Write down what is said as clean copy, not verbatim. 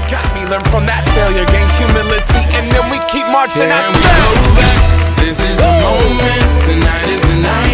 got me, learn from that failure, gain humility, and then we keep marching. Can we go back? This is the moment, tonight is the night.